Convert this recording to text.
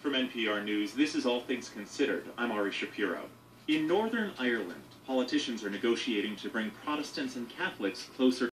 From NPR News, this is All Things Considered. I'm Ari Shapiro. In Northern Ireland, politicians are negotiating to bring Protestants and Catholics closer